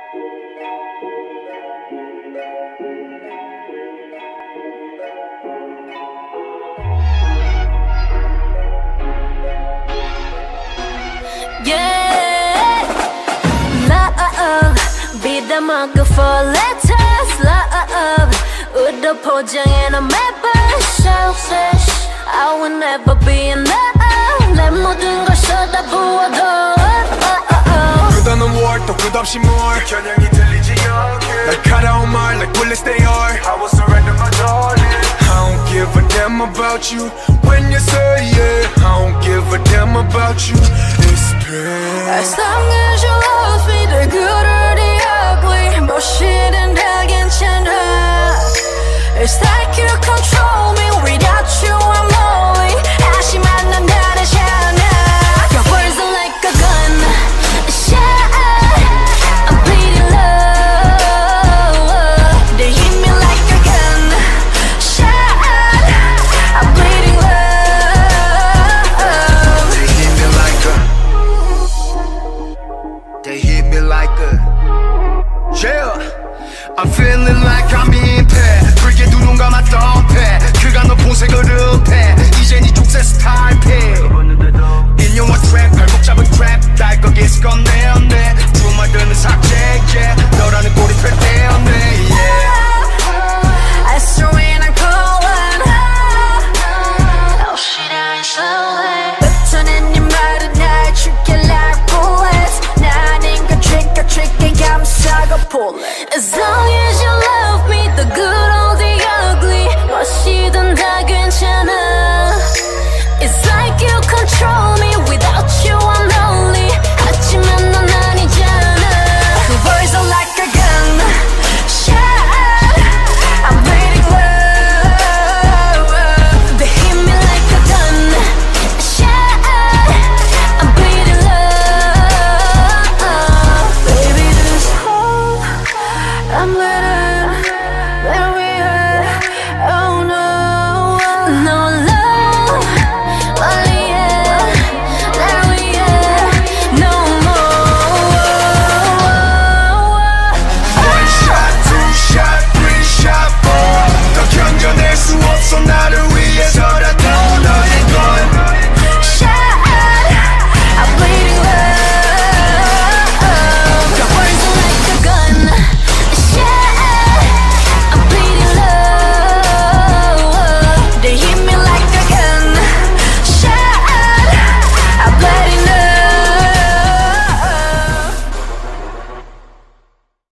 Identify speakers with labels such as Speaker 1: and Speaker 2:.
Speaker 1: Yeah, love, 비담하고 for letters, love, 우도 포장해놓은 매번 selfish. I will never be in love. 내 모든 걸 쏟아부어도
Speaker 2: 끝없는 war 또 끝없이 more 겨냥이 들리지 않게 날카로운 말 like bullets they are I will surrender my darling I don't give a damn about you when you say yeah I don't give a damn about you It's pain
Speaker 1: As long as you love me the good or the ugly 뭐 싫은 다 괜찮아 It's like you control me without you I'm lonely 다시만 난 다르지 않아 Your words are like a gun shot I'm bleeding love They hit me like a gun shot I'm bleeding love
Speaker 2: They hit me like a They hit me like a Yeah I'm feeling like I'm in pain 불게 두 눈 감아 덤패 그가 너 본색을 흡해 이젠 이 족쇄 스타일 피 인용어 트랩 발목 잡은 트랩 날 거기 있을 건데 안돼 주말들은 삭제 yeah 너라는 꼬리표 때문에 yeah
Speaker 1: I swear when I'm calling Oh shit I ain't slowly 뱉어낸 네 말은 날 죽게 like bullets 난 인간 trigger 감싸고 pull it